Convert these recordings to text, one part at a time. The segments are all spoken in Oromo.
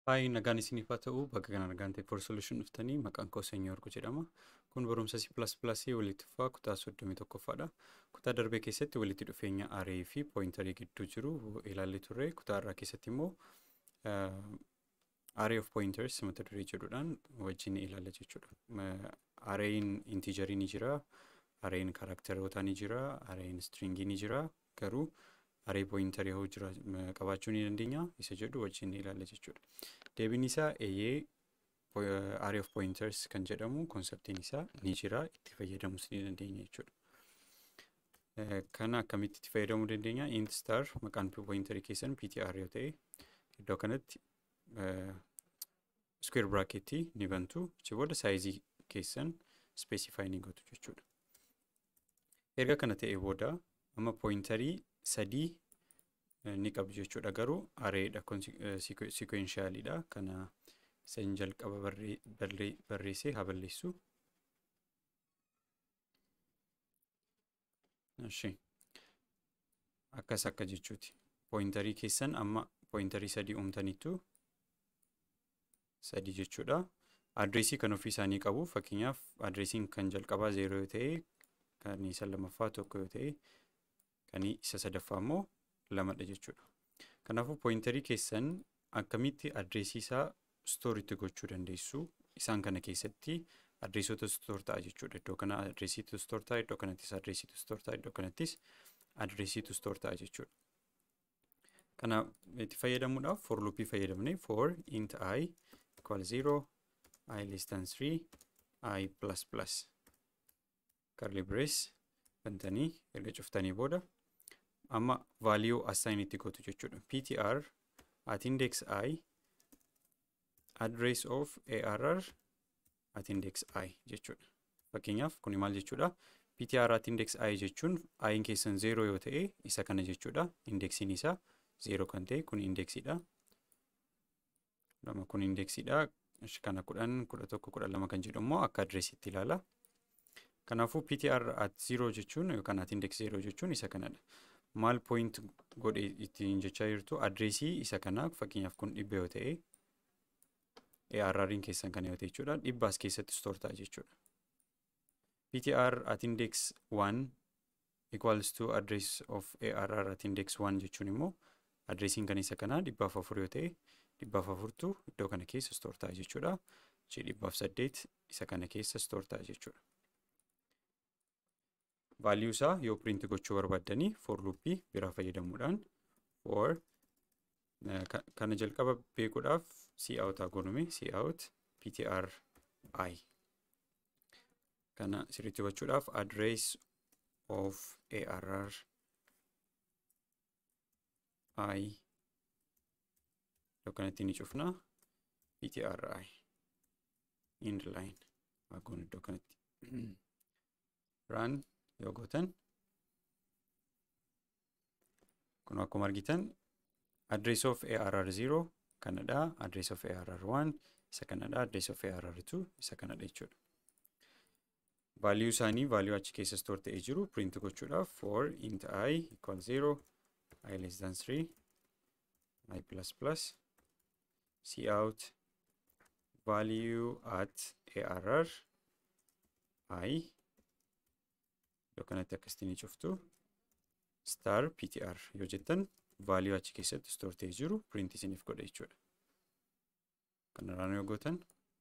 Hi, nagaan isiniif haa ta'u bakka kana nagaan ta'e for solution dhuftanii maqaan koo Sanyii Warquu jedhama. Kun barumsa C++ walitti dhufaa kutaa 31ffaadha. Kutaa darbee keessatti walitti dhufeenya array fi pointerii gidduu jiru ilaallee turre. Kutaa irraa keessatti immoo array of pointers mata duree jedhuudhaan wajjin ilaalla jechuudha. Arrayin integerii ni jira, arrayin karakteroota ni jira, arrayin stringii ni jira. Garuu array pointerii hoo jira qabaachuu ni dandeenya isa jedhu wajjin ilaalla jechuudha. Deebiin isaa array of pointers kan jedhamu konseptiin isaa ni jira, itti fayyadamus ni dandeenya jechuudha. Kana akkamitti itti fayyadamuu dandeenya? Int star maqaan pointerii keessan ptr yoo ta'e iddoo kanatti square bracketii ni bantu, achi booda saayizii keessan specify ni gootu jechuudha. Erga kana ta'e booda amma pointerii sadii ni qabu jechuudha. Garuu arrayidha, sequentialidha. Kana isin jalqaba barreessee haa balleessu. Akkas akka jechuuti. Pointerii keessan amma pointerii sadii uumtaniitu sadii jechuudha. Adreesii kan ofii isaanii qabu. Fakkeenyaaf adreesiin kan jalqabaa 0 yoo ta'e, kan isa lamaffaa 1 yoo ta'e, kan isa sadaffaa immoo 2dha jechuudha. Kanaafuu pointerii keessan akkamitti adreesii isaa stooriitti gochuu dandeessu? Isaan kana keessatti adreesota stoor ta'a jechuudha. Iddoo kana adreesiitu stoor ta'a, iddoo kanattis adreesiitu stoor ta'a, iddoo kanattis adreesiitu stoor ta'a jechuudha. Kana itti fayyadamuudhaaf for loopii fayyadamne for int I equal 0, I less than 3, I plus plus curly brace bantanii erga cuftanii booda amma value assign itti gootu jechuudha. ptr at index I address of arr at index I jechuudha. Fakkeenyaaf kun maal jechuudha? ptr at index I jechuun I keessan 0 yoo ta'e isa kana jechuudha. Indexiin isaa 0 kan ta'e kun indexiidha. Kun indexiidha. Kana 10, 11, 12 kan jedhu immoo akka adresiitti ilaala. Kanaafuu ptr at 0 jechuun yookaan at index 0 jechuun isa kanadha. Maal point godhe ittiin jechaa jirtu adreesii isa kanaa. Fakkeenyaaf kun 100 yoo ta'e arr'n keessan kana yoo ta'e jechuudha. 100 as keessatti stoor ta'a jechuudha. ptr at index 1 equals to address of arr at index 1 jechuun immoo adreesiin kan isa kanaa 400 yoo ta'e 400tu iddoo kana keessa stoor ta'a jechuudha. 408 isa kana keessa stoor ta'a jechuudha. Value isaa yoo print gochuu barbaaddanii for loopii biraa fayyadamuudhaan for kana jalqaba beekuudhaaf cout gooname cout ptr I kana sirriitti hubachuudhaaf address of arr I iddoo kanatti ni cufna ptr I end line goon iddoo kanatti run yoo gootan kun akkuma argitan address of arr 0 kanadha, address of arr 1 isa kanadha, address of arr 2 isa kanadha jechuudha. Value isaanii value achi keessa stoor ta'ee jiru print gochuudhaaf for int I equal 0, I less than 3, I plus plus cout value at arr I iddoo kanatti akkasitti ni cuftu star ptr yoo jettan value achi keessatti stoor ta'ee jiru print isiniif godha jechuudha. Kanarraan yoo gootan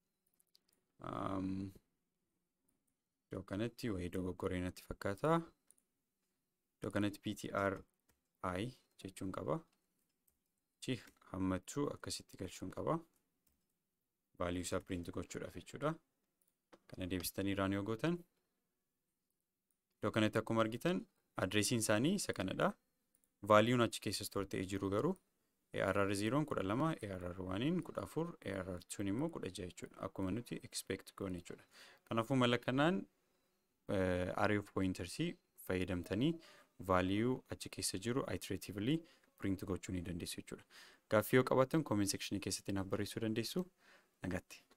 iddoo kanatti wayii dogoggoree natti fakkaata. Iddoo kanatti ptr I jechuun qaba. Achi hammattuu akkasitti galchuun qaba. Value isaa print gochuudhaaf jechuudha. Kana deebistanii raan yoo gootan iddoo kanatti akkuma argitan adreesiin isaanii isa kanadha. Valuun achi keessa stoor ta'ee jiru garuu arr 0 12, arr 1 14, arr 2 immoo 16 jechuudha. Akkuma nuti expect goone jechuudha. Kanaafuu mala kanaan array of pointers fayyadamtanii value achi keessa jiru iteratively print gochuu ni dandeessu jechuudha. Gaaffii yoo qabaattan comment section keessatti naaf barreessuu dandeessu. Nagaatti.